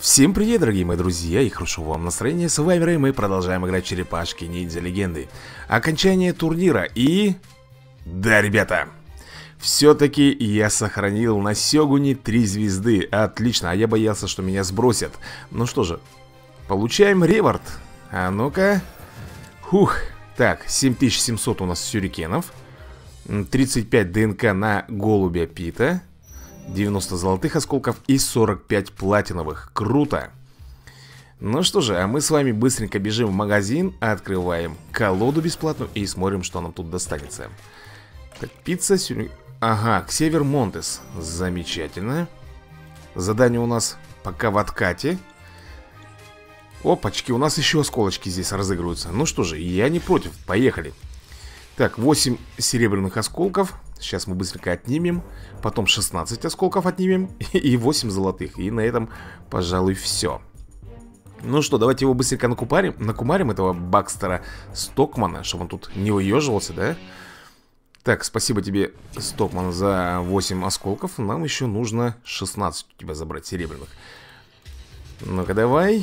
Всем привет, дорогие мои друзья, и хорошего вам настроения. С вами Рэй, мы продолжаем играть в черепашки ниндзя легенды. Окончание турнира и... Да, ребята, все-таки я сохранил на Сёгуне 3 звезды. Отлично, а я боялся, что меня сбросят. Ну что же, получаем реворд. А ну-ка. Хух, так, 7700 у нас сюрикенов, 35 ДНК на голубя Пита, 90 золотых осколков и 45 платиновых. Круто. Ну что же, а мы с вами быстренько бежим в магазин, открываем колоду бесплатную и смотрим, что нам тут достанется. Так, пицца, ага, Ксевер Монтес. Замечательно. Задание у нас пока в откате. Опачки, у нас еще осколочки здесь разыгрываются. Ну что же, я не против, поехали. Так, 8 серебряных осколков. Сейчас мы быстренько отнимем. Потом 16 осколков отнимем. И 8 золотых. И на этом, пожалуй, все. Ну что, давайте его быстренько накумарим этого Бакстера Стокмана, чтобы он тут не выеживался, да? Так, спасибо тебе, Стокман, за 8 осколков. Нам еще нужно 16 у тебя забрать серебряных. Ну-ка, давай.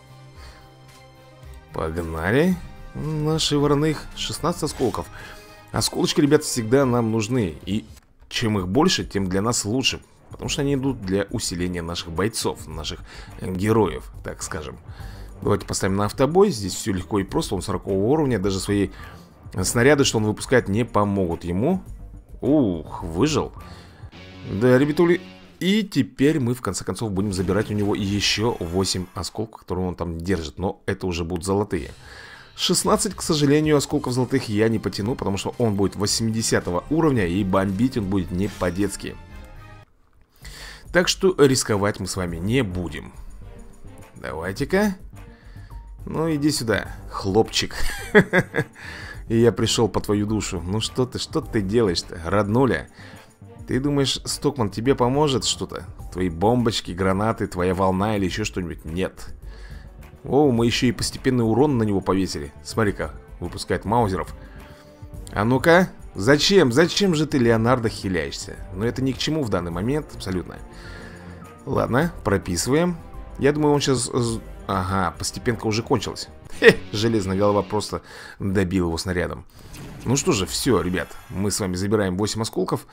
Погнали. Наши вороных 16 осколков. Осколочки, ребят, всегда нам нужны. И чем их больше, тем для нас лучше. Потому что они идут для усиления наших бойцов, наших героев, так скажем. Давайте поставим на автобой. Здесь все легко и просто. Он 40 уровня. Даже свои снаряды, что он выпускает, не помогут ему. Ух, выжил. Да, ребятули. И теперь мы, в конце концов, будем забирать у него еще 8 осколков, которые он там держит. Но это уже будут золотые. 16, к сожалению, осколков золотых я не потяну, потому что он будет 80 уровня, и бомбить он будет не по-детски. Так что рисковать мы с вами не будем. Давайте-ка. Ну, иди сюда, хлопчик. И я пришел по твою душу. Ну что ты делаешь-то, роднуля? Ты думаешь, Стокман тебе поможет что-то? Твои бомбочки, гранаты, твоя волна или еще что-нибудь? Нет. О, мы еще и постепенный урон на него повесили. Смотри-ка, выпускает маузеров. А ну-ка, зачем же ты, Леонардо, хиляешься? Но это ни к чему в данный момент, абсолютно. Ладно, прописываем. Я думаю, он сейчас... Ага, постепенка уже кончилась. Хе, железная голова просто добил его снарядом. Ну что же, все, ребят, мы с вами забираем 8 осколков.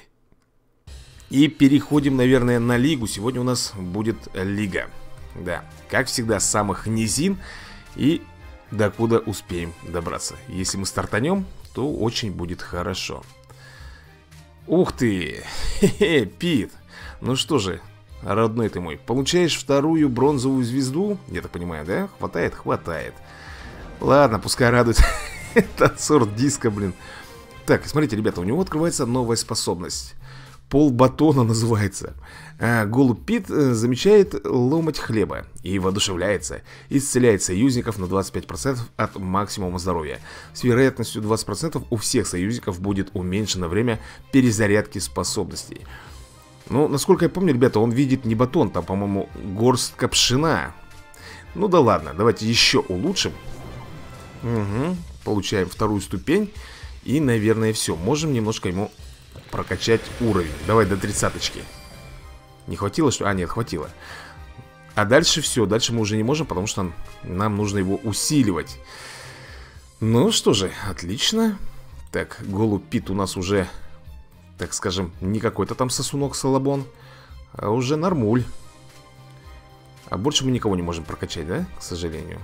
И переходим, наверное, на лигу. Сегодня у нас будет лига. Да, как всегда, с самых низин и докуда успеем добраться. Если мы стартанем, то очень будет хорошо. Ух ты! Хе-хе, Пит! Ну что же, родной ты мой, получаешь вторую бронзовую звезду? Я так понимаю, да? Хватает? Хватает. Ладно, пускай радует. Танцор диска, блин. Так, смотрите, ребята, у него открывается новая способность. Пол батона называется. Голубь Пит замечает ломоть хлеба и воодушевляется. Исцеляет союзников на 25% от максимума здоровья. С вероятностью 20% у всех союзников будет уменьшено время перезарядки способностей. Ну, насколько я помню, ребята, он видит не батон, там, по-моему, горстка пшена. Ну да ладно, давайте еще улучшим. Угу, получаем вторую ступень. И, наверное, все. Можем немножко ему прокачать уровень. Давай до 30-очки. Не хватило, что? А, нет, хватило. А дальше все, дальше мы уже не можем, потому что нам нужно его усиливать. Ну что же, отлично. Так, голубь Пит у нас уже, так скажем, не какой-то там сосунок-салабон, а уже нормуль. А больше мы никого не можем прокачать, да? К сожалению.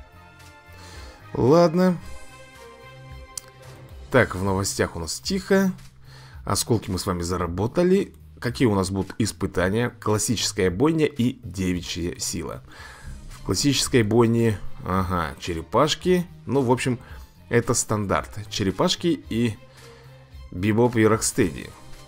Ладно. Так, в новостях у нас тихо. Осколки мы с вами заработали. Какие у нас будут испытания? Классическая бойня и девичья сила. В классической бойне, ага, черепашки. Ну, в общем, это стандарт. Черепашки и Бибоп и Рокстеди.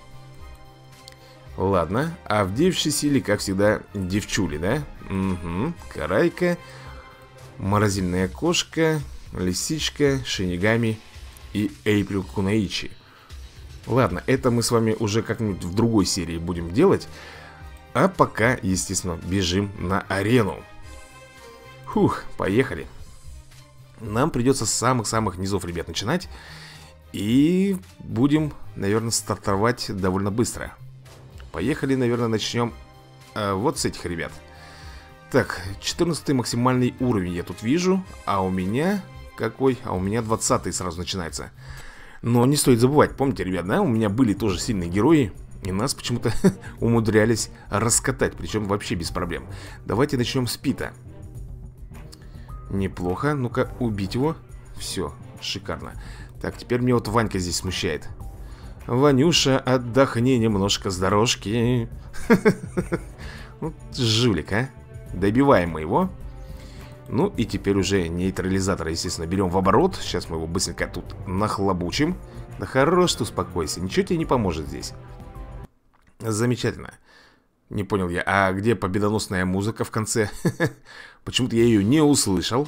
Ладно, а в девичьей силе, как всегда, девчули, да? Угу, Карайка, Морозильная кошка, Лисичка, Шинигами и Эйприл Кунаичи. Ладно, это мы с вами уже как-нибудь в другой серии будем делать. А пока, естественно, бежим на арену. Фух, поехали. Нам придется с самых-самых низов, ребят, начинать. И будем, наверное, стартовать довольно быстро. Поехали, наверное, начнем вот с этих ребят. Так, 14 максимальный уровень я тут вижу. А у меня какой? А у меня 20 сразу начинается. Но не стоит забывать, помните, ребят, да? У меня были тоже сильные герои, и нас почему-то умудрялись раскатать. Причем вообще без проблем. Давайте начнем с Пита. Неплохо, ну-ка, убить его. Все, шикарно. Так, теперь мне вот Ванька здесь смущает. Ванюша, отдохни немножко с дорожки. Вот жулик, а. Добиваем мы его. Ну и теперь уже нейтрализатора, естественно, берем в оборот. Сейчас мы его быстренько тут нахлобучим. Да хорош ты, успокойся, ничего тебе не поможет здесь. Замечательно. Не понял я, а где победоносная музыка в конце? Почему-то я ее не услышал.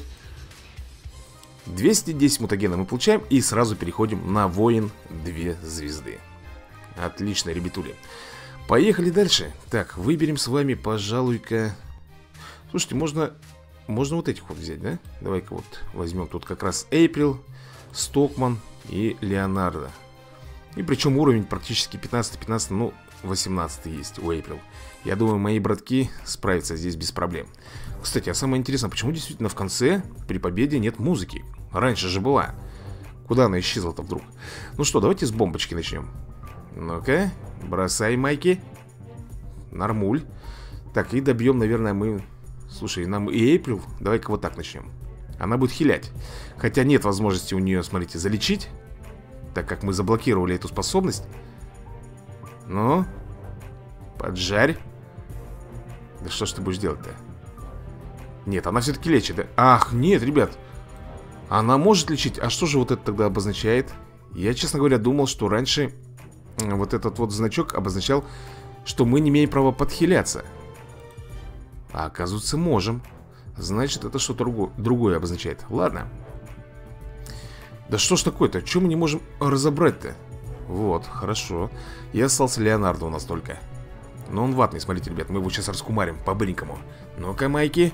210 мутагена мы получаем. И сразу переходим на воин 2 звезды. Отлично, ребятули. Поехали дальше. Так, выберем с вами, пожалуй-ка... Слушайте, можно вот этих вот взять, да? Давай-ка вот возьмем тут как раз Эйприл, Стокман и Леонардо. И причем уровень практически 15-15, ну 18 есть у Эйприл. Я думаю, мои братки справятся здесь без проблем. Кстати, а самое интересное, почему действительно в конце при победе нет музыки? Раньше же была. Куда она исчезла-то вдруг? Ну что, давайте с бомбочки начнем. Ну-ка, бросай, Майки. Нормуль. Так, и добьем, наверное, мы... Слушай, нам и Эйприл. Давай-ка вот так начнем. Она будет хилять. Хотя нет возможности у нее, смотрите, залечить, так как мы заблокировали эту способность. Ну, поджарь. Да что ж ты будешь делать-то? Нет, она все-таки лечит, да? Ах, нет, ребят. Она может лечить. А что же вот это тогда обозначает? Я, честно говоря, думал, что раньше вот этот вот значок обозначал, что мы не имеем права подхиляться. А оказывается, можем. Значит, это что-то другое обозначает. Ладно. Да что ж такое-то? Чего мы не можем разобрать-то? Вот, хорошо. И остался Леонардо у нас только. Но он ватный, смотрите, ребят. Мы его сейчас раскумарим по-быренькому. Ну-ка, Майки.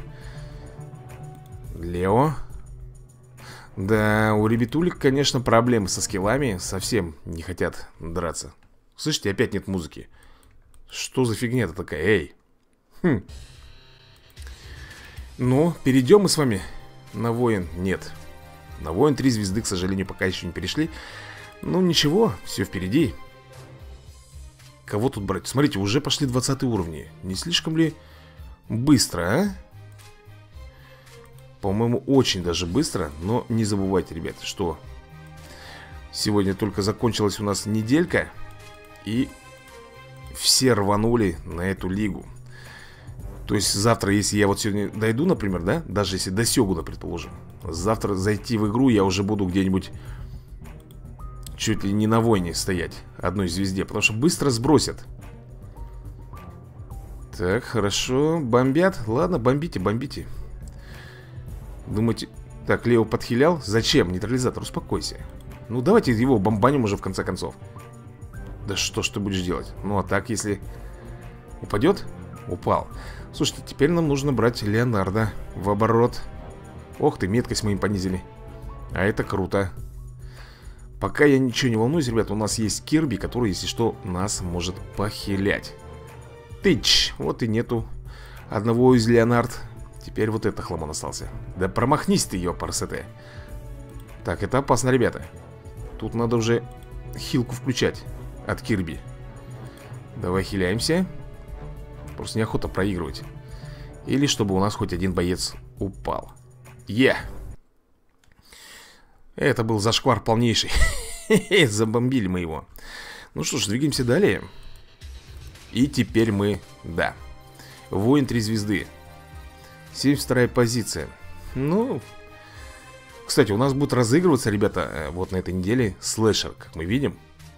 Лео. Да, у ребятулек, конечно, проблемы со скиллами. Совсем не хотят драться. Слышите, опять нет музыки. Что за фигня-то такая? Эй. Ну, перейдем мы с вами на воин. Нет. На воин 3 звезды, к сожалению, пока еще не перешли. Ну, ничего, все впереди. Кого тут брать? Смотрите, уже пошли 20 уровни. Не слишком ли быстро, а? По-моему, очень даже быстро. Но не забывайте, ребят, что сегодня только закончилась у нас неделька. И все рванули на эту лигу. То есть завтра, если я вот сегодня дойду, например, да, даже если до Сёгуна, предположим, завтра зайти в игру я уже буду где-нибудь чуть ли не на войне стоять, одной звезде, потому что быстро сбросят. Так, хорошо, бомбят. Ладно, бомбите, бомбите. Думаете... Так, Лео подхилял. Зачем? Нейтрализатор, успокойся. Ну, давайте его бомбанем уже в конце концов. Да что ж ты будешь делать? Ну, а так, если упадет? Упал. Слушайте, теперь нам нужно брать Леонардо в оборот. Ох ты, меткость мы им понизили. А это круто. Пока я ничего не волнуюсь, ребят. У нас есть Кирби, который, если что, нас может похилять. Тыч, вот и нету одного из Леонард. Теперь вот это хламон остался. Да промахнись ты, ёпарсете. Так, это опасно, ребята. Тут надо уже хилку включать от Кирби. Давай хиляемся. Просто неохота проигрывать. Или чтобы у нас хоть один боец упал. Это был зашквар полнейший. Забомбили мы его. Ну что ж, двигаемся далее. И теперь мы, да, воин 3 звезды. 72-я позиция. Ну, кстати, у нас будет разыгрываться, ребята, вот на этой неделе слэшер, как мы видим.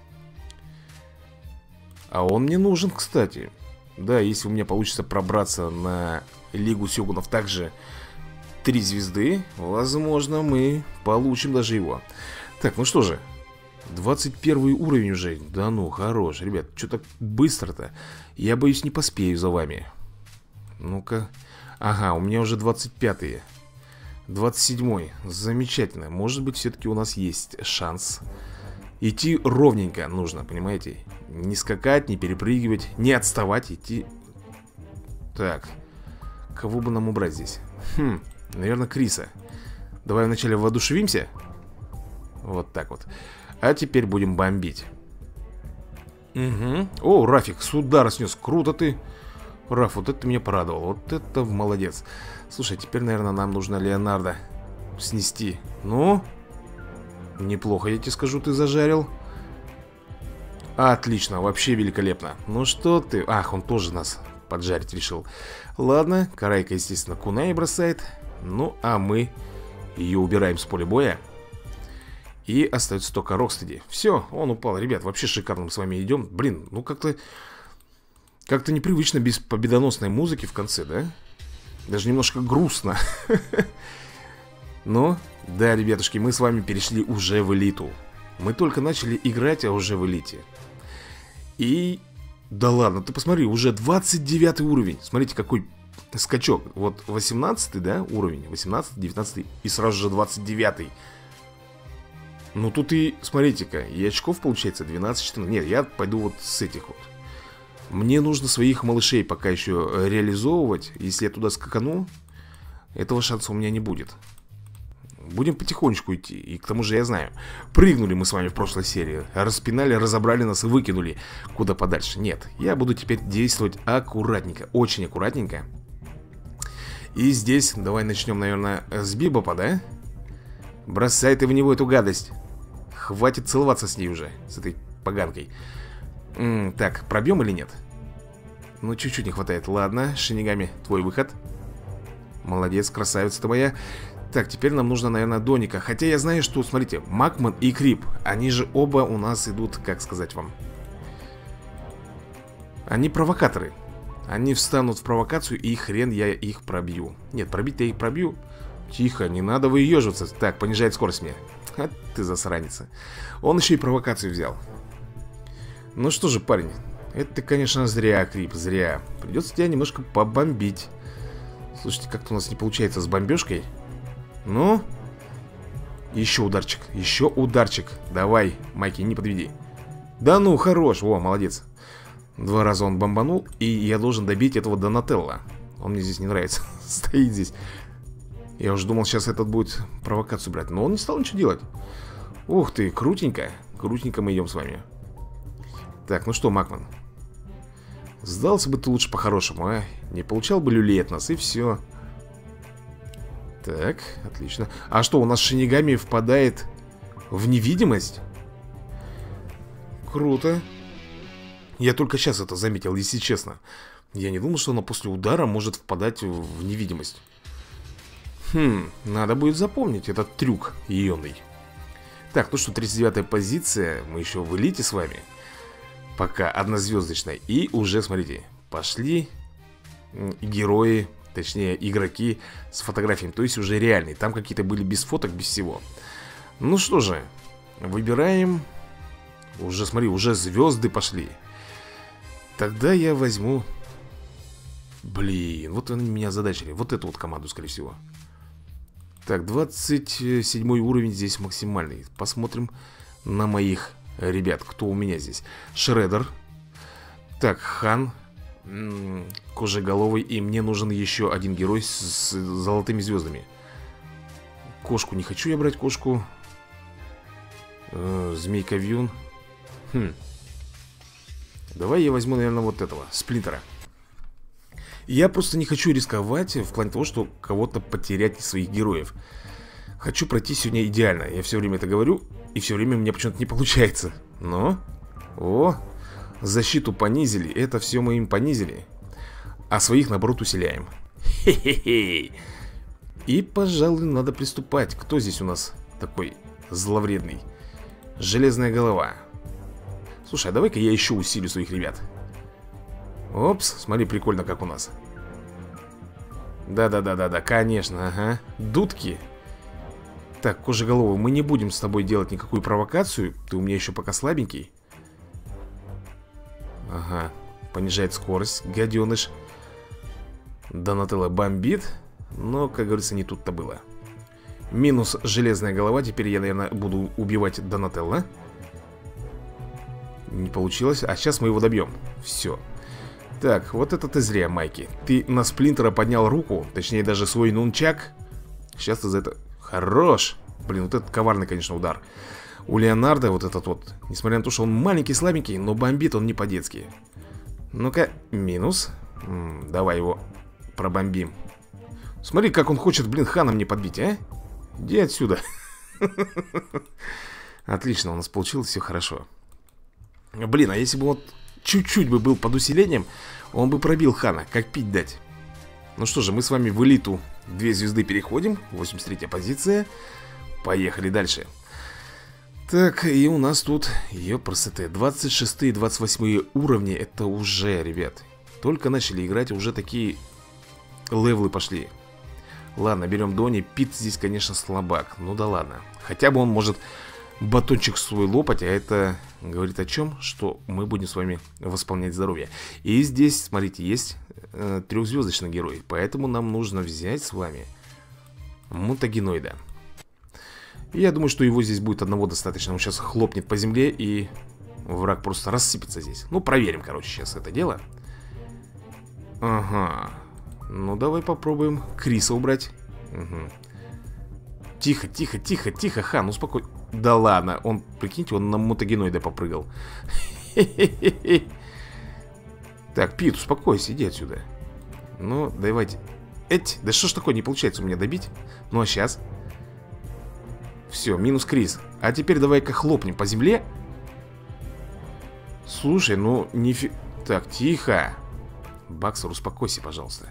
А он мне нужен, кстати. Да, если у меня получится пробраться на Лигу Сёгунов также 3 звезды, возможно, мы получим даже его. Так, ну что же, 21 уровень уже. Да ну, хорош, ребят, что так быстро-то? Я боюсь, не поспею за вами. Ну-ка. Ага, у меня уже 25-е. 27-й, замечательно. Может быть, все-таки у нас есть шанс. Идти ровненько нужно, понимаете? Не скакать, не перепрыгивать, не отставать, идти. Так, Кого бы нам убрать здесь? Наверное, Криса. Давай вначале воодушевимся. Вот так вот. А теперь будем бомбить. Угу. О, Рафик с удара снес. Круто ты. Раф, вот это меня порадовал. Вот это молодец. Слушай, теперь, наверное, нам нужно Леонардо снести. Ну? Неплохо, я тебе скажу, ты зажарил. Отлично, вообще великолепно. Ну что ты? Ах, он тоже нас поджарить решил. Ладно, Карайка, естественно, кунаи бросает. Ну, а мы ее убираем с поля боя. И остается только Рокстеди. Все, он упал. Ребят, вообще шикарно мы с вами идем. Блин, ну как-то непривычно без победоносной музыки в конце, да? Даже немножко грустно. Но, да, ребятушки, мы с вами перешли уже в элиту. Мы только начали играть, а уже в элите. И... Да ладно, ты посмотри, уже 29 уровень. Смотрите, какой скачок. Вот 18, да, уровень. 18, 19 и сразу же 29. Ну тут и, смотрите-ка, и очков получается 12-14. Нет, я пойду вот с этих вот. Мне нужно своих малышей пока еще реализовывать. Если я туда скакану, этого шанса у меня не будет. Будем потихонечку идти. И к тому же я знаю, прыгнули мы с вами в прошлой серии, распинали, разобрали нас и выкинули куда подальше. Нет, я буду теперь действовать аккуратненько, очень аккуратненько. И здесь давай начнем, наверное, с Бибопа, да? Бросай ты в него эту гадость. Хватит целоваться с ней уже, с этой поганкой. Так, пробьем или нет? Ну, чуть-чуть не хватает. Ладно, Шинигами, твой выход. Молодец, красавица ты моя. Так, теперь нам нужно, наверное, Доника. Хотя я знаю, что, смотрите, Макман и Крип, они же оба у нас идут, как сказать вам, они провокаторы. Они встанут в провокацию, и хрен я их пробью. Нет, пробить-то я их пробью. Тихо, не надо выеживаться. Так, понижает скорость мне. А ты засранница. Он еще и провокацию взял. Ну что же, парень, это, конечно, зря, Крип, зря. Придется тебя немножко побомбить. Слушайте, как-то у нас не получается с бомбежкой. Ну, еще ударчик, еще ударчик. Давай, Майки, не подведи. Да ну, хорош, о, молодец. 2 раза он бомбанул, и я должен добить этого Донателло. Он мне здесь не нравится, стоит здесь. Я уже думал, сейчас этот будет провокацию брать, но он не стал ничего делать. Ух ты, крутенько. Крутенько мы идем с вами. Так, ну что, Макман, сдался бы ты лучше по-хорошему, а? Не получал бы люлей от нас, и все. Так, отлично. А что, у нас Шинигами впадает в невидимость? Круто. Я только сейчас это заметил, если честно. Я не думал, что она после удара может впадать в невидимость. Надо будет запомнить этот трюк ионный. Так, ну что, 39-я позиция. Мы еще в элите с вами. Пока однозвездочная. И уже, смотрите, пошли герои, точнее, игроки с фотографиями. То есть уже реальные. Там какие-то были без фоток, без всего. Ну что же, выбираем. Уже, смотри, уже звезды пошли. Тогда я возьму... Блин, вот они меня озадачили. Вот эту вот команду, скорее всего. Так, 27 уровень здесь максимальный. Посмотрим на моих ребят. Кто у меня здесь? Шреддер. Так, Хан. Кожеголовый. И мне нужен еще один герой с золотыми звездами. Кошку не хочу я брать, кошку. Змейка Вьюн. Давай я возьму, наверное, вот этого, Сплинтера. Я просто не хочу рисковать в плане того, что кого-то потерять из своих героев. Хочу пройти сегодня идеально. Я все время это говорю, и все время у меня почему-то не получается. Но, о, защиту понизили, это все мы им понизили. А своих, наоборот, усиляем. Хе-хе-хе. И, пожалуй, надо приступать. Кто здесь у нас такой зловредный? Железная голова. Слушай, а давай-ка я еще усилю своих ребят. Опс, смотри, прикольно как у нас. Да-да-да-да-да, конечно, ага. Дудки. Так, Кожеголовый, мы не будем с тобой делать никакую провокацию. Ты у меня еще пока слабенький. Ага, понижает скорость, гаденыш. Донателло бомбит. Но, как говорится, не тут-то было. Минус железная голова. Теперь я, наверное, буду убивать Донателло. Не получилось, а сейчас мы его добьем. Все. Так, вот это ты зря, Майки. Ты на Сплинтера поднял руку, точнее даже свой нунчак. Сейчас ты за это... Хорош. Блин, вот этот коварный, конечно, удар. У Леонардо вот этот вот, несмотря на то, что он маленький, слабенький, но бомбит он не по-детски. Ну-ка, минус. Давай его пробомбим. Смотри, как он хочет, блин, Хана мне подбить, а? Иди отсюда. Отлично, у нас получилось все хорошо. Блин, а если бы вот чуть-чуть бы был под усилением, он бы пробил Хана, как пить дать. Ну что же, мы с вами в элиту 2 звезды переходим. 83-я позиция. Поехали дальше. Так, и у нас тут, ёпрст, 26 и 28 уровни. Это уже, ребят, только начали играть, уже такие левелы пошли. Ладно, берем Дони. Пит здесь, конечно, слабак. Ну да ладно. Хотя бы он может батончик свой лопать, а это говорит о чем? Что мы будем с вами восполнять здоровье. И здесь, смотрите, есть 3-звездочный герой. Поэтому нам нужно взять с вами мутагеноида. Я думаю, что его здесь будет одного достаточно. Он сейчас хлопнет по земле, и враг просто рассыпется здесь. Ну, проверим, короче, сейчас это дело. Ага. Ну, давай попробуем Криса убрать. Угу. Тихо, тихо, тихо, тихо, Хан, успокой. Да ладно, он, прикиньте, он на мутагеноида попрыгал. Так, Пит, успокойся, иди отсюда. Ну, давайте. Да что ж такое, не получается у меня добить? Ну, а сейчас? Все, минус Крис. А теперь давай-ка хлопнем по земле. Слушай, ну, Так, тихо. Баксер, успокойся, пожалуйста.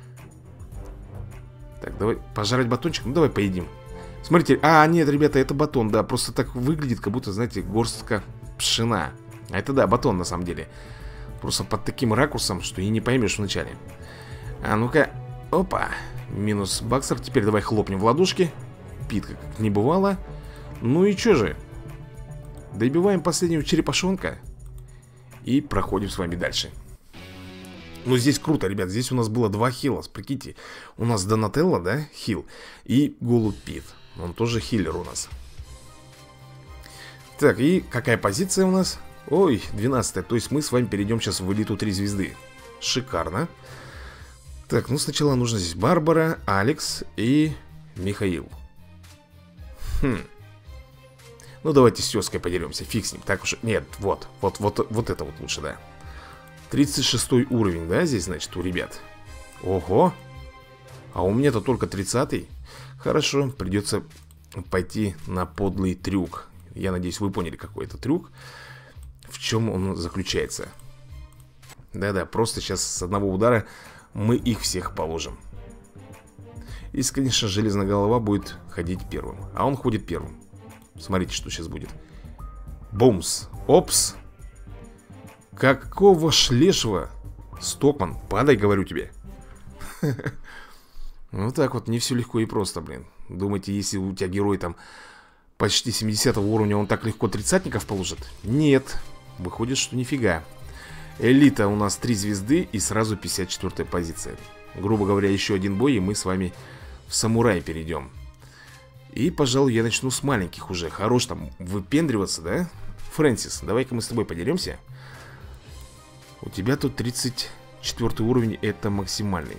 Так, давай, пожрать батончик, ну давай поедим. Смотрите, нет, ребята, это батон, да. Просто так выглядит, как будто, знаете, горстка пшена. А это, да, батон на самом деле. Просто под таким ракурсом, что и не поймешь вначале. А ну-ка, опа. Минус Баксер, теперь давай хлопнем в ладошки. Пит, как не бывало. Ну и чё же, добиваем последнего черепашонка и проходим с вами дальше. Ну здесь круто, ребят, здесь у нас было 2 хила. Прикиньте, у нас Донателло, да, хил. И Голубь Пит, он тоже хиллер у нас. Так, и какая позиция у нас? Ой, 12-я, то есть мы с вами перейдем сейчас в элиту 3 звезды. Шикарно. Так, ну сначала нужно здесь Барбара, Алекс и Михаил. Ну давайте с тёской подеремся, фиг с ним. Так уж, нет, вот это вот лучше, да. 36 уровень, да, здесь, значит, у ребят. Ого. А у меня-то только 30-й. Хорошо, придется пойти на подлый трюк. Я надеюсь, вы поняли, какой это трюк. В чем он заключается. Да-да, просто сейчас с одного удара мы их всех положим. Если, конечно, железная голова будет ходить первым. А он ходит первым. Смотрите, что сейчас будет. Бумс. Опс. Какого шлешего? Стокман, падай, говорю тебе. Вот так вот, не все легко и просто, блин. Думаете, если у тебя герой там почти 70 уровня, он так легко 30-ников положит? Нет. Выходит, что нифига. Элита у нас 3 звезды и сразу 54-я позиция. Грубо говоря, еще один бой, и мы с вами в самурай перейдем. И, пожалуй, я начну с маленьких уже. Хорош там выпендриваться, да? Фрэнсис, давай-ка мы с тобой подеремся. У тебя тут 34 уровень, это максимальный.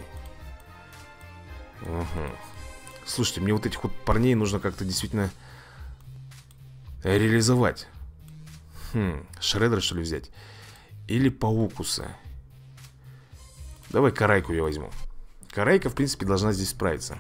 Угу. Слушайте, мне вот этих вот парней нужно как-то действительно реализовать. Шреддера, что ли, взять? Или Паукуса? Давай Карайку я возьму. Карайка, в принципе, должна здесь справиться.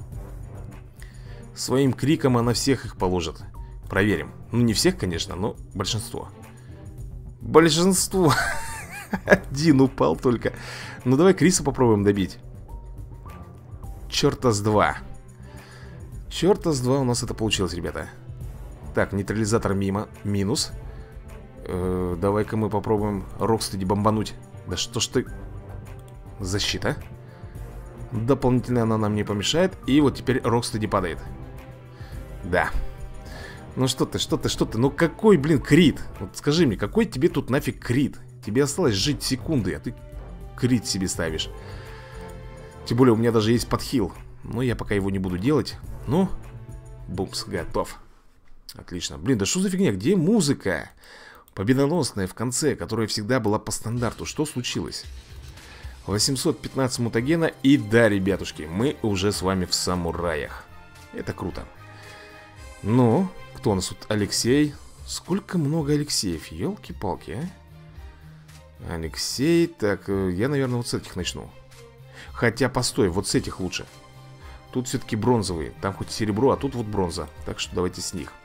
Своим криком она всех их положит. Проверим. Ну, не всех, конечно, но большинство. Большинство. Один упал только. Ну, давай Криса попробуем добить. Черта с 2. Черта с 2 у нас это получилось, ребята. Так, нейтрализатор мимо. Минус. Давай-ка мы попробуем Рокстеди бомбануть. Да что ж ты... Защита. Дополнительно она нам не помешает. И вот теперь Рокстеди падает. Да. Ну что ты, что ты, что ты? Ну какой, блин, крит? Вот скажи мне, какой тебе тут нафиг крит? Тебе осталось жить секунды, а ты крит себе ставишь. Тем более у меня даже есть подхил. Но я пока его не буду делать. Ну, бумс, готов. Отлично. Блин, да что за фигня? Где музыка? Победоносная в конце, которая всегда была по стандарту. Что случилось? 815 мутагена. И да, ребятушки, мы уже с вами в самураях. Это круто. Ну, кто у нас тут? Алексей. Сколько много Алексеев, елки-палки, а? Алексей, так, я, наверное, вот с этих начну. Хотя, постой, вот с этих лучше. Тут все-таки бронзовые. Там хоть серебро, а тут вот бронза. Так что давайте с них.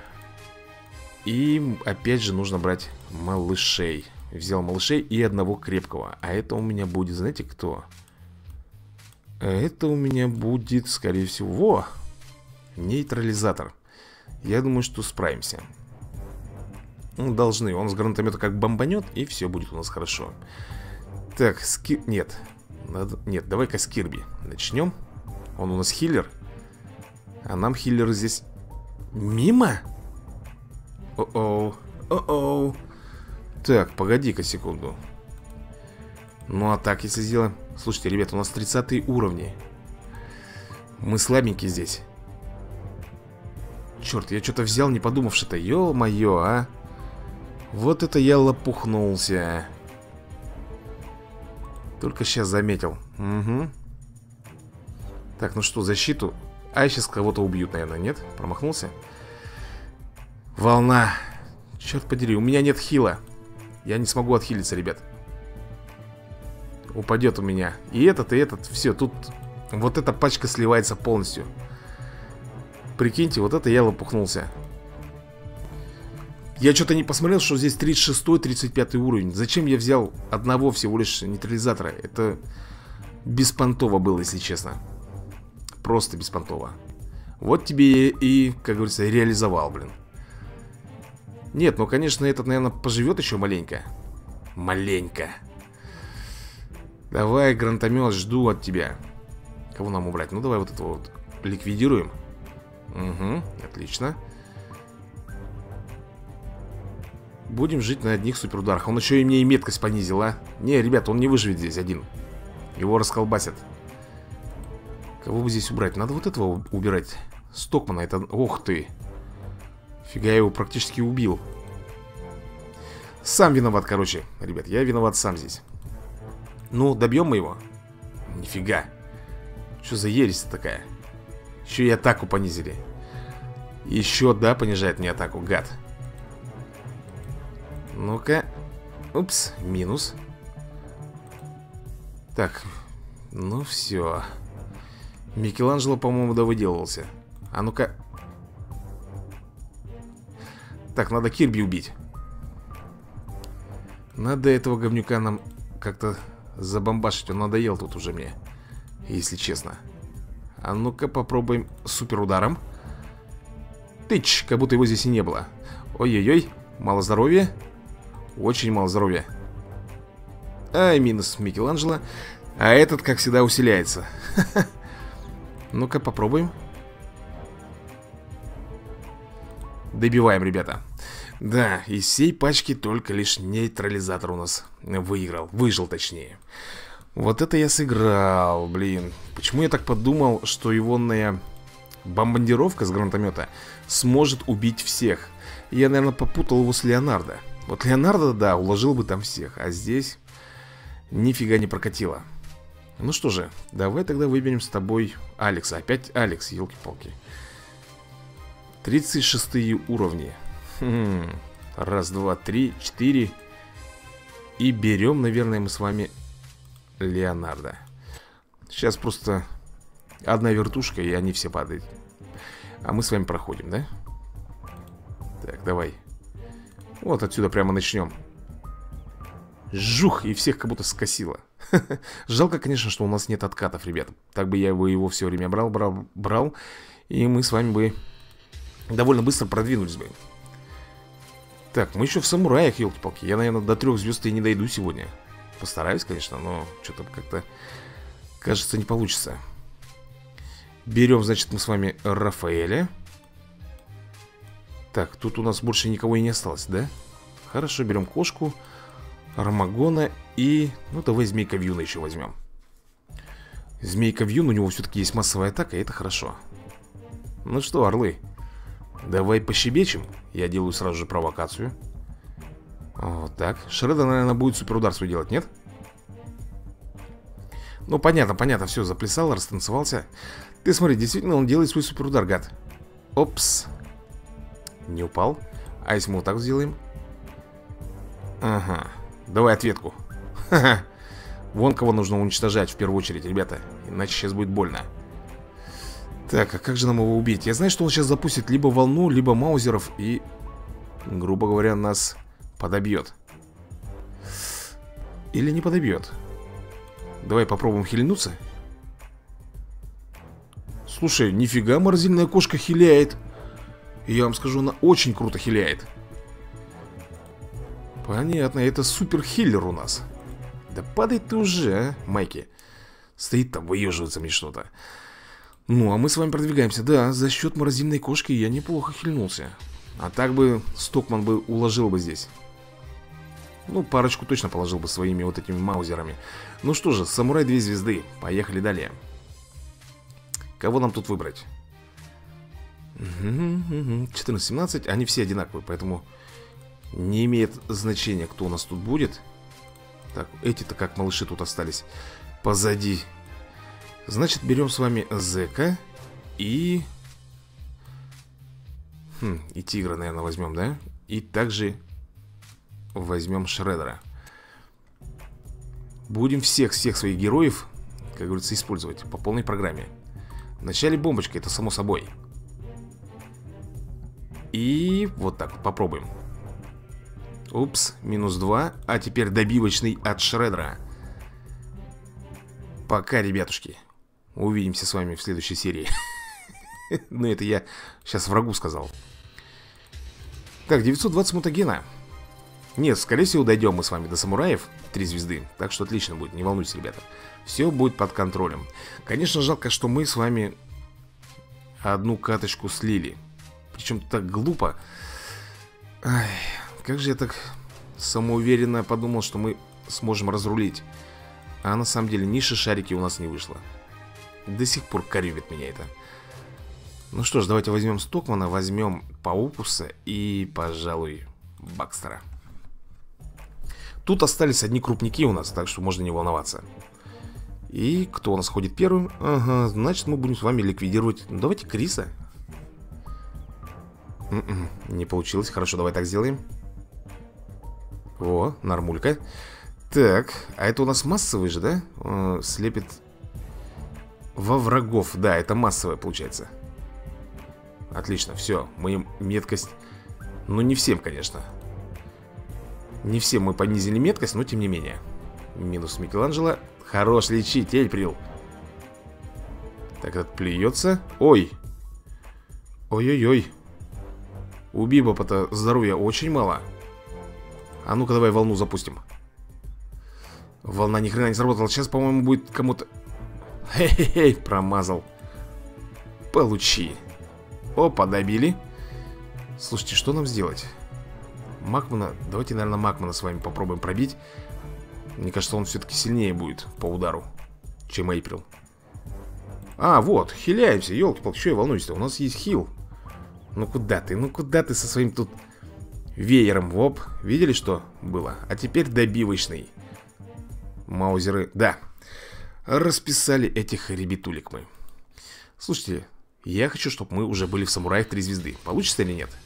И опять же нужно брать малышей. Взял малышей и одного крепкого. А это у меня будет, знаете кто? Это у меня будет, скорее всего, во! Нейтрализатор. Я думаю, что справимся. Ну, должны. Он с гранатомета как бомбанет, и все будет у нас хорошо. Так, нет. Нет, давай-ка с Кирби начнем. Он у нас хиллер. А нам хиллеры здесь... Мимо? О-оу. О-оу. Так, погоди-ка секунду. Ну а так, если сделаем... Слушайте, ребята, у нас 30 уровни. Мы слабенькие здесь. Черт, я что-то взял, не подумавши-то. Ё-моё, а. Вот это я лопухнулся. Только сейчас заметил. Угу. Так, ну что, защиту. А сейчас кого-то убьют, наверное, нет? Промахнулся? Волна. Черт подери, у меня нет хила. Я не смогу отхилиться, ребят. Упадет у меня и этот. Все, тут вот эта пачка сливается полностью. Прикиньте, вот это я лопухнулся. Я что-то не посмотрел, что здесь 36-35 уровень. Зачем я взял одного всего лишь нейтрализатора? Это беспонтово было, если честно. Просто беспонтово. Вот тебе и, как говорится, реализовал, блин. Нет, ну, конечно, этот, наверное, поживет еще маленько. Маленько. Давай, гранатомет, жду от тебя. Кого нам убрать? Ну, давай вот этого вот ликвидируем. Угу, отлично. Будем жить на одних суперударах. Он еще и мне и меткость понизил, а? Не, ребят, он не выживет здесь один. Его расколбасят. Кого бы здесь убрать? Надо вот этого убирать. Стокмана, это... Ох ты. Фига, я его практически убил. Сам виноват, короче. Ребят, я виноват сам здесь. Ну, добьем мы его? Нифига. Что за ересь такая? Еще и атаку понизили. Еще, да, понижает мне атаку, гад. Ну-ка. Упс, минус. Так, ну все. Микеланджело, по-моему, довыделывался. А ну-ка. Так, надо Кирби убить. Надо этого говнюка нам как-то забомбашить. Он надоел тут уже мне, если честно. А ну-ка попробуем суперударом. Тыч, как будто его здесь и не было. Ой-ой-ой, мало здоровья. Очень мало здоровья. Ай, минус Микеланджело. А этот, как всегда, усиляется. Ну-ка попробуем. Добиваем, ребята. Да, из всей пачки только лишь нейтрализатор у нас выиграл. Выжил, точнее. Вот это я сыграл, блин. Почему я так подумал, что егонная бомбардировка с гранатомета сможет убить всех? Я, наверное, попутал его с Леонардо. Вот Леонардо, да, уложил бы там всех. А здесь нифига не прокатило. Ну что же, давай тогда выберем с тобой Алекса. Опять Алекс, елки-палки. 36 уровни. Раз, два, три, 4. И берем, наверное, мы с вами Леонардо. Сейчас просто одна вертушка, и они все падают. А мы с вами проходим, да? Так, давай. Вот отсюда прямо начнем. Жух, и всех как будто скосило. Жалко, конечно, что у нас нет откатов, ребят. Так бы я его все время брал. И мы с вами бы довольно быстро продвинулись бы. Так, мы еще в самураях, елки-палки. Я, наверное, до 3 звезд и не дойду сегодня. Постараюсь, конечно, но что-то как-то, кажется, не получится. Берем, значит, мы с вами Рафаэля. Так, тут у нас больше никого и не осталось, да? Хорошо, берем кошку, Армагона и... Ну, давай Змейка Вьюна еще возьмем. Змейка Вьюн, у него все-таки есть массовая атака, и это хорошо. Ну что, орлы, давай пощебечем. Я делаю сразу же провокацию. Вот так. Шредда, наверное, будет суперудар свой делать, нет? Ну, понятно, понятно, все, заплясал, растанцевался. Ты смотри, действительно, он делает свой суперудар, гад. Опс. Не упал. А если мы вот так сделаем? Ага. Давай ответку. Ха-ха. Вон кого нужно уничтожать в первую очередь, ребята. Иначе сейчас будет больно. Так, а как же нам его убить? Я знаю, что он сейчас запустит либо волну, либо маузеров и, грубо говоря, нас подобьет. Или не подобьет. Давай попробуем хильнуться. Слушай, нифига морозильная кошка хиляет. Я вам скажу, она очень круто хиляет. Понятно, это супер хиллер у нас. Да падай ты уже, а, Майки. Стоит там, выеживается мне что-то. Ну, а мы с вами продвигаемся. Да, за счет морозильной кошки я неплохо хильнулся. А так бы Стокман бы уложил бы здесь. Ну, парочку точно положил бы своими вот этими маузерами. Ну что же, самурай 2 звезды. Поехали далее. Кого нам тут выбрать? 14-17, они все одинаковые, поэтому не имеет значения, кто у нас тут будет. Так, эти-то как малыши тут остались позади. Значит, берем с вами Зека и... и Тигра, наверное, возьмем, да? И также возьмем Шреддера. Будем всех своих героев, как говорится, использовать по полной программе. Вначале бомбочка, это само собой. И вот так, попробуем. Упс, -2. А теперь добивочный от Шреддера. Пока, ребятушки. Увидимся с вами в следующей серии. Ну, это я сейчас врагу сказал. Так, 920 мутагена. Нет, скорее всего, дойдем мы с вами до самураев 3 звезды. Так что отлично будет, не волнуйтесь, ребята. Все будет под контролем. Конечно, жалко, что мы с вами одну каточку слили. Причем так глупо. Ай, как же я так самоуверенно подумал, что мы сможем разрулить. А на самом деле ни шишарики у нас не вышло. До сих пор корюбит меня это. Ну что ж, давайте возьмем Стокмана, возьмем Паукуса и, пожалуй, Бакстера. Тут остались одни крупники у нас, так что можно не волноваться. И кто у нас ходит первым? Ага, значит мы будем с вами ликвидировать. Ну, давайте Криса. Не получилось, хорошо, давай так сделаем. О, нормулька. Так, а это у нас массовый же, да? Слепит во врагов. Да, это массовое получается. Отлично, все, мы им меткость. Ну не всем, конечно. Не всем мы понизили меткость, но тем не менее. Минус Микеланджело. Хорош лечить, Эльприл. Так, этот плюется. Ой. Ой-ой-ой. У Бибопа-то здоровья очень мало. А ну-ка давай волну запустим. Волна ни хрена не сработала. Сейчас, по-моему, будет кому-то... Хе-хе-хе, промазал. Получи. Опа, добили. Слушайте, что нам сделать? Макмана, давайте, наверное, Макмана с вами попробуем пробить. Мне кажется, он все-таки сильнее будет по удару, чем Эйприл. А, вот, хиляемся, елки-палки, что я волнуюсь-то? У нас есть хил. Ну куда ты со своим тут веером, воп. Видели, что было? А теперь добивочный. Маузеры, да. Расписали этих ребятулек мы. Слушайте, я хочу, чтобы мы уже были в самураях 3 звезды. Получится или нет?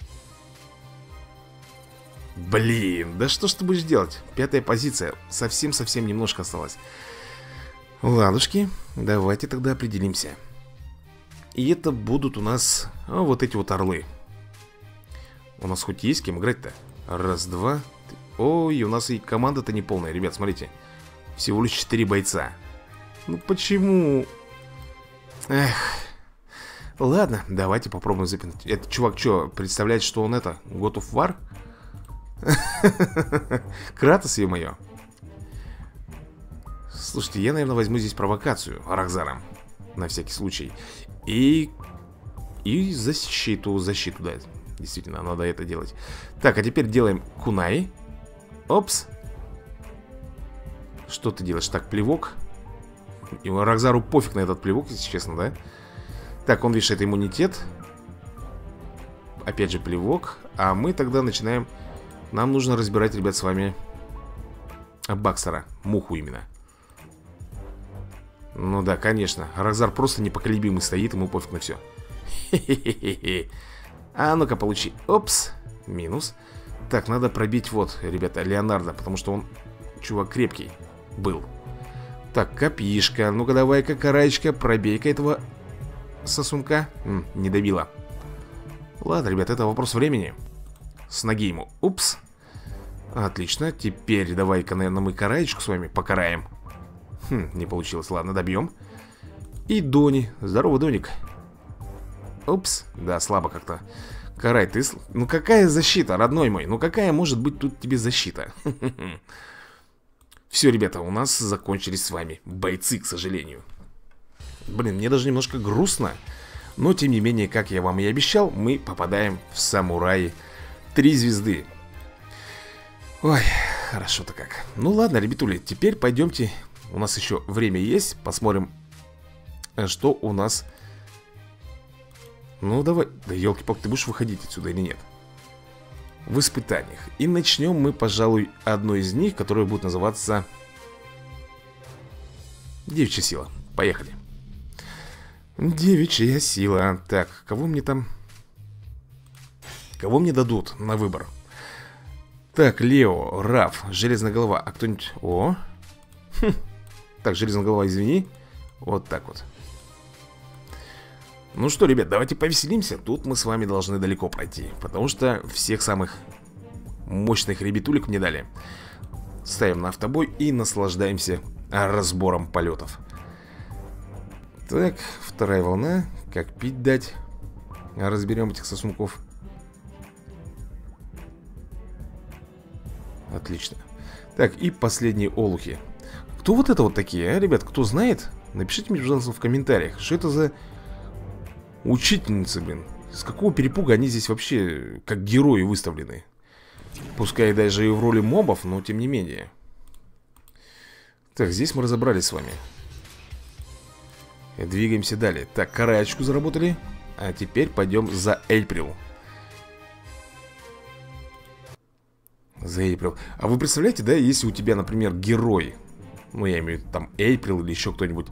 Блин, да что ж ты будешь делать? 5-я позиция, совсем-совсем немножко осталось. Ладушки, давайте тогда определимся. И это будут у нас вот эти вот орлы. У нас хоть есть кем играть-то? Раз, два. Ой, у нас и команда-то не полная, ребят, смотрите. Всего лишь 4 бойца. Ну почему? Эх. Ладно, давайте попробуем запинать. Этот чувак что, представляет, что он это? God of War? Кратос, ё-моё. Слушайте, я, наверное, возьму здесь провокацию Рахзаром. На всякий случай. И защиту, да. Действительно, надо это делать. Так, а теперь делаем кунай. Опс. Что ты делаешь? Так, плевок. И Рахзару пофиг на этот плевок, если честно, да? Так, он вешает иммунитет. Опять же плевок. А мы тогда начинаем. Нам нужно разбирать, ребят, с вами Бакстера. Муху именно. Ну да, конечно. Рокзар просто непоколебимый стоит, ему пофиг на все. Хе-хе-хе-хе. А ну-ка, получи. Опс. Минус. Так, надо пробить вот, ребята, Леонардо, потому что он, чувак, крепкий был. Так, копишка. Ну-ка, давай-ка, караечка, пробей-ка этого сосунка. Не добила. Ладно, ребят, это вопрос времени. С ноги ему. Упс. Отлично. Теперь давай-ка, наверное, мы караечку с вами покараем. Не получилось. Ладно, добьем. И Дони. Здорово, Доник. Упс. Да, слабо как-то. Карай, ты... Ну какая защита, родной мой? Ну какая может быть тут тебе защита? Все, ребята, у нас закончились с вами бойцы, к сожалению. Блин, мне даже немножко грустно. Но, тем не менее, как я вам и обещал, мы попадаем в самураи 3 звезды. Ой, хорошо-то как. Ну ладно, ребятули, теперь пойдемте. У нас еще время есть. Посмотрим, что у нас... Ну давай, да елки-палки, ты будешь выходить отсюда или нет? В испытаниях. И начнем мы, пожалуй, одной из них, которая будет называться Девичья сила. Поехали. Девичья сила. Так, кого мне там... Кого мне дадут на выбор? Так, Лео, Раф, Железная голова. А кто-нибудь... О! Так, Железная голова, извини. Вот так вот. Ну что, ребят, давайте повеселимся. Тут мы с вами должны далеко пройти, потому что всех самых мощных ребятулек мне дали. Ставим на автобой и наслаждаемся разбором полетов. Так, вторая волна. Как пить дать? Разберем этих сосунков. Отлично. Так, и последние олухи. Кто вот это вот такие, а, ребят? Кто знает? Напишите мне, пожалуйста, в комментариях. Что это за... учительницы, блин. С какого перепуга они здесь вообще как герои выставлены? Пускай даже и в роли мобов, но тем не менее. Так, здесь мы разобрались с вами. Двигаемся далее. Так, караечку заработали. А теперь пойдем за Эйприл. За Эйприл. А вы представляете, да, если у тебя, например, герой, ну я имею в виду там Эйприл или еще кто-нибудь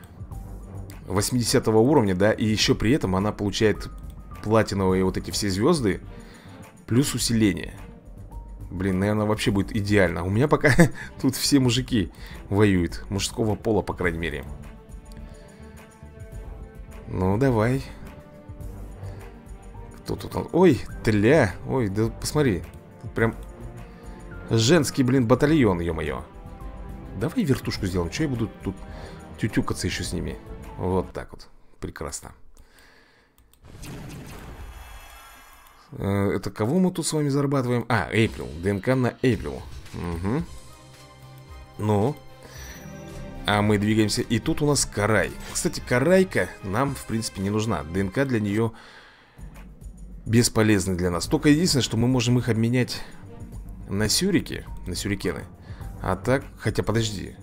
80 уровня, да, и еще при этом она получает платиновые вот эти все звезды плюс усиление. Блин, наверное, вообще будет идеально. У меня пока тут все мужики воюют. Мужского пола, по крайней мере. Ну, давай. Кто тут? Ой, тля. Ой, да посмотри. Тут прям женский, блин, батальон, ё-моё. Давай вертушку сделаем. Что я буду тут тютюкаться еще с ними? Вот так вот. Прекрасно. Это кого мы тут с вами зарабатываем? А, Эйприл. ДНК на Эйприл. Угу. Ну. А мы двигаемся. И тут у нас Карай. Кстати, Карайка нам, в принципе, не нужна. ДНК для нее бесполезны для нас. Только единственное, что мы можем их обменять на сюрики. На сюрикены. А так, хотя подожди.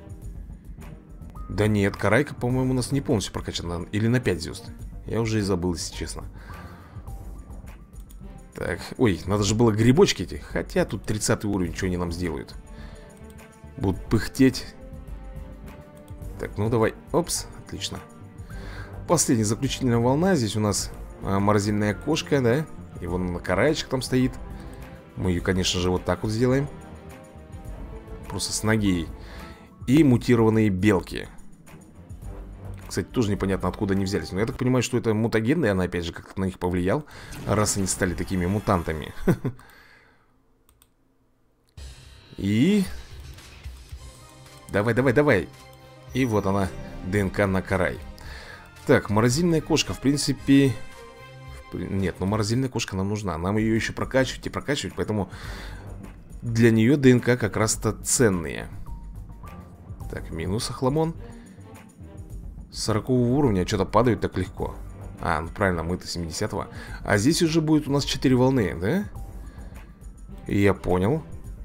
Да нет, Карайка, по-моему, у нас не полностью прокачана. Или на 5 звезд. Я уже и забыл, если честно. Так, ой, надо же было грибочки эти. Хотя тут 30 уровень, что они нам сделают? Будут пыхтеть. Так, ну давай, опс, отлично. Последняя заключительная волна. Здесь у нас морозильная кошка, да? И вон на караечек там стоит. Мы ее, конечно же, вот так вот сделаем. Просто с ноги. И мутированные белки. Кстати, тоже непонятно, откуда они взялись. Но я так понимаю, что это мутагенные. Она, опять же, как-то на них повлиял. Раз они стали такими мутантами. И... Давай, давай, давай. И вот она, ДНК на Карай. Так, морозильная кошка, в принципе... Нет, ну морозильная кошка нам нужна. Нам ее еще прокачивать и прокачивать. Поэтому для нее ДНК как раз-то ценные. Так, минус охламон. 40 уровня что-то падают так легко. А, ну правильно, мы-то 70-го. А здесь уже будет у нас 4 волны, да? Я понял.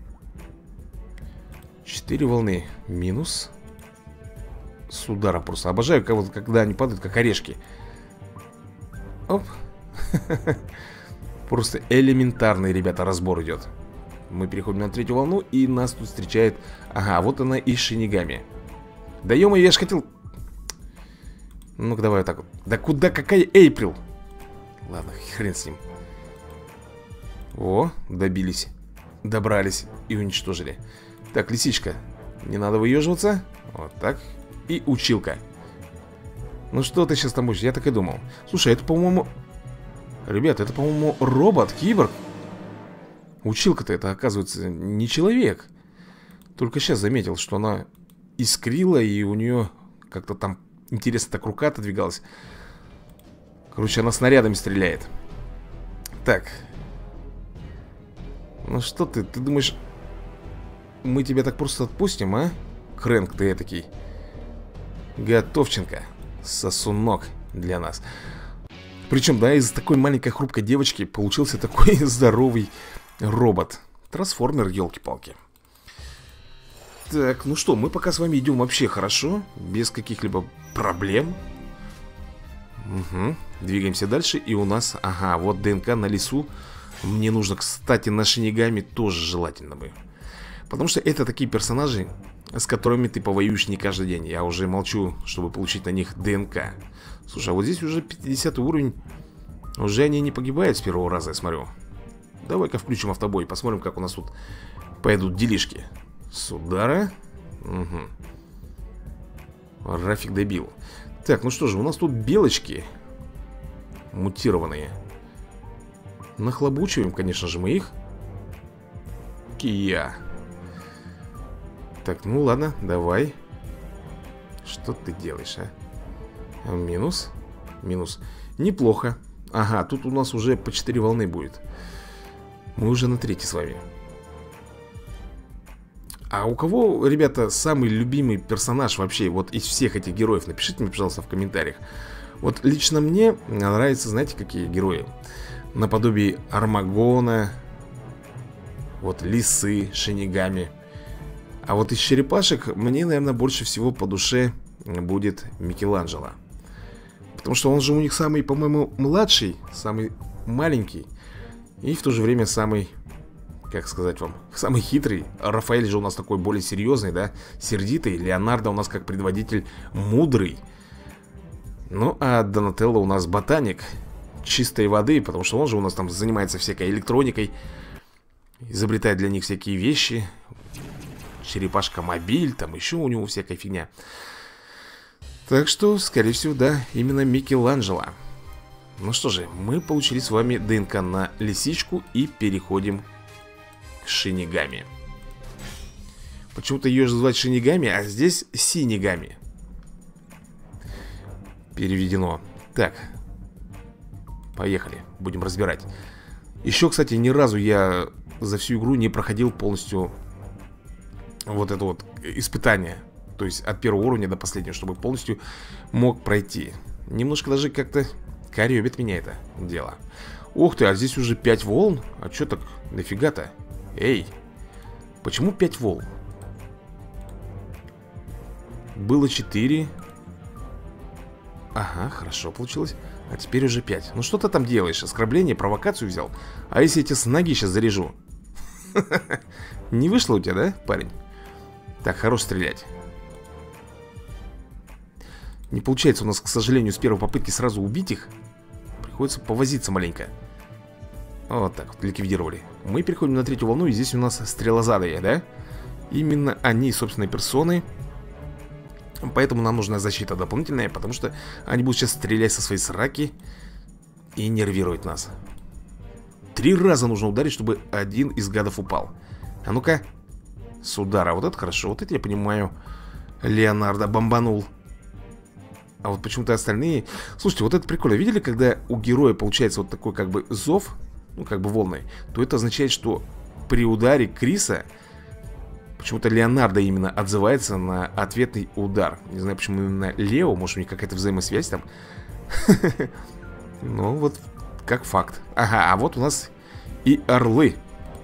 4 волны. Минус. С удара просто. Обожаю, когда они падают, как орешки. Оп. Просто элементарный, ребята, разбор идет. Мы переходим на 3-ю волну, и нас тут встречает... Ага, вот она и Шинигами. Да ё-моё, я ж хотел Ну-ка, давай вот так вот. Да куда, какая Эйприл? Ладно, хрен с ним. О, добились. Добрались и уничтожили. Так, лисичка, не надо выеживаться. Вот так. И училка. Ну что ты сейчас там будешь? Я так и думал. Слушай, это, по-моему... Ребят, это, по-моему, робот, киборг. Училка-то это, оказывается, не человек. Только сейчас заметил, что она искрила, и у нее как-то там интересно так рука отодвигалась. Короче, она снарядами стреляет. Так. Ну что ты думаешь, мы тебя так просто отпустим, а? Крэнк ты этакий. Готовченко. Сосунок для нас. Причем, да, из такой маленькой хрупкой девочки получился такой здоровый робот. Трансформер, елки-палки. Так, ну что, мы пока с вами идем вообще хорошо. Без каких-либо проблем. Угу. Двигаемся дальше. И у нас, ага, вот ДНК на лесу. Мне нужно, кстати, на Шинигами тоже желательно бы. Потому что это такие персонажи, с которыми ты повоюешь не каждый день. Я уже молчу, чтобы получить на них ДНК. Слушай, а вот здесь уже 50 уровень. Уже они не погибают с первого раза, я смотрю. Давай-ка включим автобой, посмотрим, как у нас тут пойдут делишки. С удара. Угу. Рафик добил. Так, ну что же, у нас тут белочки мутированные. Нахлобучиваем, конечно же, мы их. Кия. Так, ну ладно, давай. Что ты делаешь, а? Минус. Минус. Неплохо. Ага, тут у нас уже по 4 волны будет. Мы уже на 3 с вами. А у кого, ребята, самый любимый персонаж вообще вот из всех этих героев? Напишите мне, пожалуйста, в комментариях. Вот лично мне нравятся, знаете, какие герои? Наподобие Армагона. Вот Лисы, Шинигами. А вот из черепашек мне, наверное, больше всего по душе будет Микеланджело. Потому что он же у них самый, по-моему, младший, самый маленький. И в то же время самый, как сказать вам, самый хитрый. Рафаэль же у нас такой более серьезный, да, сердитый. Леонардо у нас как предводитель мудрый. Ну, а Донателло у нас ботаник чистой воды, потому что он же у нас там занимается всякой электроникой. Изобретает для них всякие вещи. Черепашка-мобиль, там еще у него всякая фигня. Так что, скорее всего, да, именно Микеланджело. Ну что же, мы получили с вами ДНК на лисичку и переходим к Шинигами. Почему-то ее же звать Шинигами, а здесь Синигами переведено. Так, поехали, будем разбирать. Еще, кстати, ни разу я за всю игру не проходил полностью вот это вот испытание. То есть от первого уровня до последнего, чтобы полностью мог пройти. Немножко даже как-то корёбит меня это дело. Ух ты, а здесь уже 5 волн? А чё так дофига-то? Эй, почему 5 волн? Было 4. Ага, хорошо получилось. А теперь уже 5. Ну что ты там делаешь? Оскорбление, провокацию взял? А если я тебе с ноги сейчас заряжу? Не вышло у тебя, да, парень? Так, хорош стрелять. Не получается у нас, к сожалению, с первой попытки сразу убить их. Приходится повозиться маленько. Вот так вот, ликвидировали. Мы переходим на 3-ю волну, и здесь у нас стрелозадые, да? Именно они, собственные персоны. Поэтому нам нужна защита дополнительная, потому что они будут сейчас стрелять со своей сраки и нервировать нас. 3 раза нужно ударить, чтобы один из гадов упал. А ну-ка. С удара, вот это хорошо, вот это я понимаю. Леонардо бомбанул. А вот почему-то остальные... Слушайте, вот это прикольно. Видели, когда у героя получается вот такой как бы зов, ну как бы волной, то это означает, что при ударе Криса почему-то Леонардо именно отзывается на ответный удар. Не знаю, почему именно Лео, может у них какая-то взаимосвязь там. Ну вот, как факт. Ага, а вот у нас и орлы.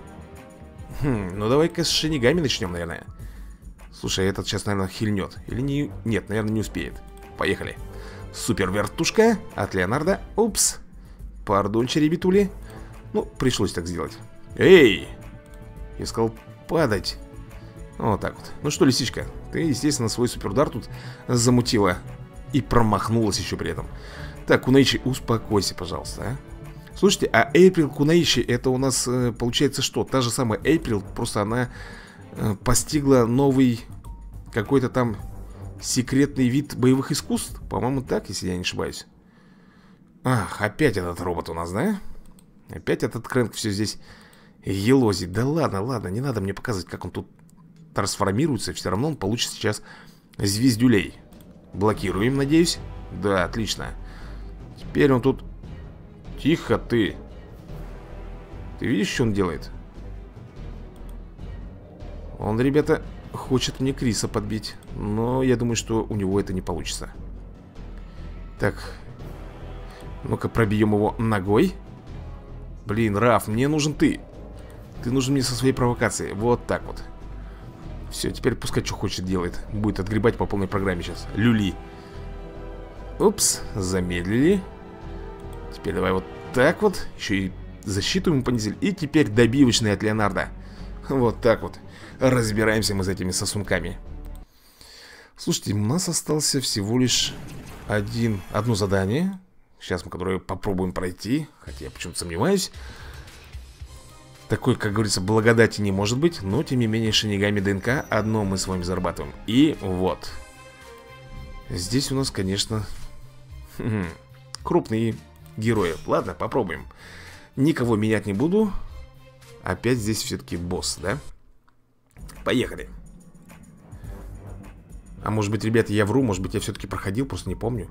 Ну давай-ка с Шинигами начнем, наверное. Слушай, этот сейчас, наверное, хильнет. Или не... Нет, наверное, не успеет. Поехали. Супер вертушка от Леонардо. Упс. Пардончи, ребятули. Ну, пришлось так сделать. Эй! Я сказал падать. Вот так вот. Ну что, лисичка, ты, естественно, свой суперудар тут замутила. И промахнулась еще при этом. Так, Кунаичи, успокойся, пожалуйста, а. Слушайте, а Эйприл Кунаичи, это у нас получается что? Та же самая Эйприл, просто она постигла новый какой-то там секретный вид боевых искусств. По-моему, так, если я не ошибаюсь. Ах, опять этот робот у нас, да? Опять этот Крэнк все здесь елозит. Да ладно, ладно, не надо мне показывать, как он тут трансформируется. Все равно он получит сейчас звездюлей. Блокируем, надеюсь. Да, отлично. Теперь он тут... Тихо ты. Ты видишь, что он делает? Он, ребята, хочет мне Криса подбить. Но я думаю, что у него это не получится. Так. Ну-ка, пробьем его ногой. Блин, Раф, мне нужен ты. Ты нужен мне со своей провокацией. Вот так вот. Все, теперь пускай что хочет делает. Будет отгребать по полной программе сейчас. Люли. Упс, замедлили. Теперь давай вот так вот. Еще и защиту ему понизили. И теперь добивочный от Леонардо. Вот так вот. Разбираемся мы с этими сосунками. Слушайте, у нас остался всего лишь одно задание. Сейчас мы которое попробуем пройти. Хотя я почему-то сомневаюсь. Такой, как говорится, благодати не может быть. Но, тем не менее, Шинигами ДНК одно мы с вами зарабатываем. И вот. Здесь у нас, конечно, крупные герои. Ладно, попробуем. Никого менять не буду. Опять здесь все-таки босс, да? Поехали. А может быть, ребята, я вру. Может быть, я все-таки проходил, просто не помню.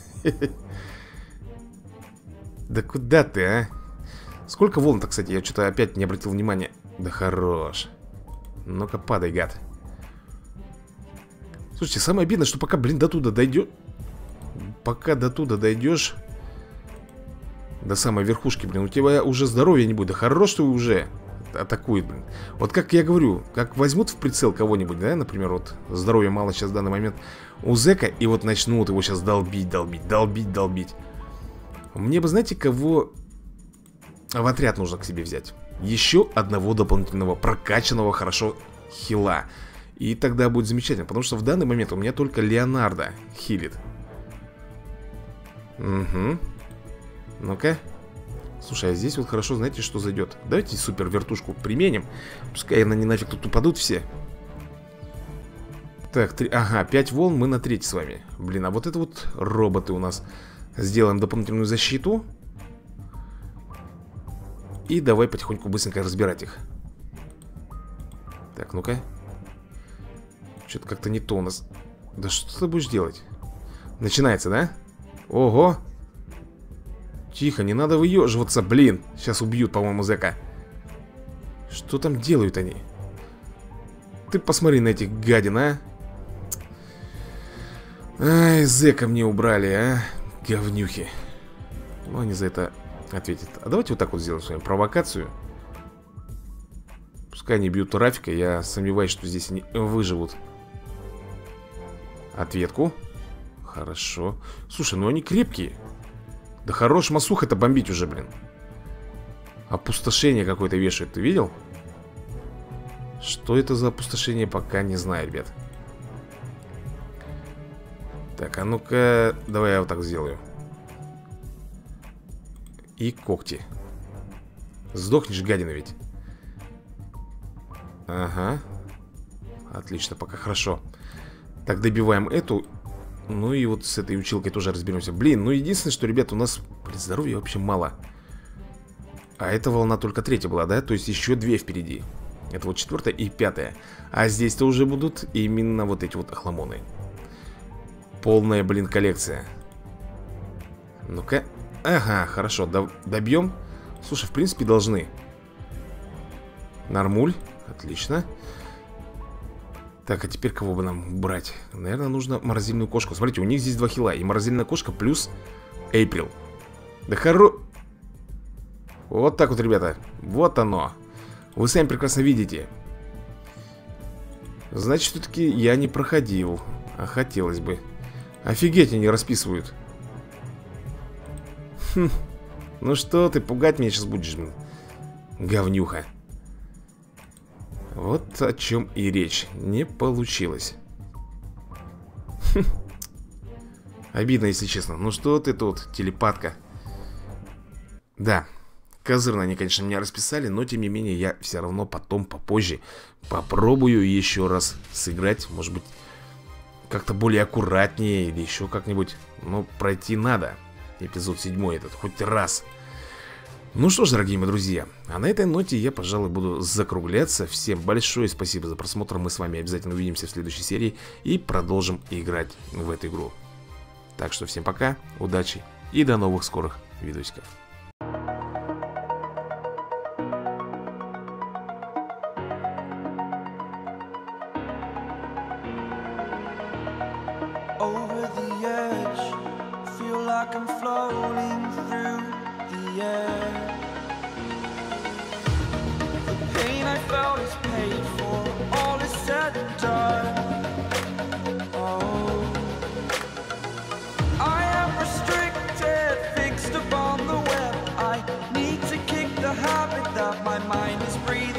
Да куда ты, а? Сколько волн-то, кстати, я что-то опять не обратил внимания. Да хорош. Ну-ка, падай, гад. Слушайте, самое обидное, что пока, блин, до туда дойдешь. Пока до туда дойдешь. До самой верхушки, блин, у тебя уже здоровья не будет. Да хорош, что уже атакует, блин. Вот как я говорю, как возьмут в прицел кого-нибудь, да, например, вот здоровья мало сейчас в данный момент у зэка, и вот начнут его сейчас долбить. Мне бы, знаете, кого в отряд нужно к себе взять? Еще одного дополнительного прокачанного хорошо хила. И тогда будет замечательно, потому что в данный момент у меня только Леонардо хилит. Угу. Ну-ка. Слушай, а здесь вот хорошо, знаете, что зайдет? Давайте супер вертушку применим. Пускай они нафиг тут упадут все. Так, ага, 5 волн, мы на треть с вами. Блин, а вот это вот роботы у нас. Сделаем дополнительную защиту. И давай потихоньку быстренько разбирать их. Так, ну-ка. Что-то как-то не то у нас. Да что ты будешь делать? Начинается, да? Ого. Тихо, не надо выеживаться, блин. Сейчас убьют, по-моему, зэка. Что там делают они? Ты посмотри на этих гадин, а. Ай, зэка мне убрали, а. Говнюхи. Ну, они за это ответят. А давайте вот так вот сделаем с вами провокацию. Пускай они бьют Рафика. Я сомневаюсь, что здесь они выживут. Ответку. Хорошо. Слушай, ну они крепкие. Да хорош масух это бомбить уже, блин. Опустошение какое-то вешает, ты видел? Что это за опустошение, пока не знаю, ребят. Так, а ну-ка, давай я вот так сделаю. И когти. Сдохнешь, гадина ведь. Ага. Отлично, пока хорошо. Так, добиваем эту. Ну и вот с этой училкой тоже разберемся. Блин, ну единственное, что, ребят, у нас, блин, здоровья вообще мало. А эта волна только третья была, да? То есть еще две впереди. Это вот 4-я и 5-я. А здесь-то уже будут именно вот эти вот охламоны. Полная, блин, коллекция. Ну-ка. Ага, хорошо, добьем. Слушай, в принципе, должны. Нормуль, отлично. Так, а теперь кого бы нам брать? Наверное, нужно морозильную кошку. Смотрите, у них здесь 2 хила. И морозильная кошка плюс Эйприл. Да Вот так вот, ребята. Вот оно. Вы сами прекрасно видите. Значит, все-таки я не проходил. А хотелось бы. Офигеть, они расписывают. Хм. Ну что ты, пугать меня сейчас будешь, блин. Говнюха. Вот о чем и речь. Не получилось. Обидно, если честно. Ну что ты тут, телепатка? Да, козырно они, конечно, меня расписали, но тем не менее я все равно потом, попозже попробую еще раз сыграть. Может быть, как-то более аккуратнее или еще как-нибудь. Но пройти надо. Эпизод 7 этот, хоть раз. Ну что ж, дорогие мои друзья, а на этой ноте я, пожалуй, буду закругляться. Всем большое спасибо за просмотр. Мы с вами обязательно увидимся в следующей серии и продолжим играть в эту игру. Так что всем пока, удачи и до новых скорых видосиков. Over the edge, feel like I'm floating through the air. The pain I felt is paid for, all is said and done. Oh, I am restricted, fixed upon the web. I need to kick the habit that my mind is breathing.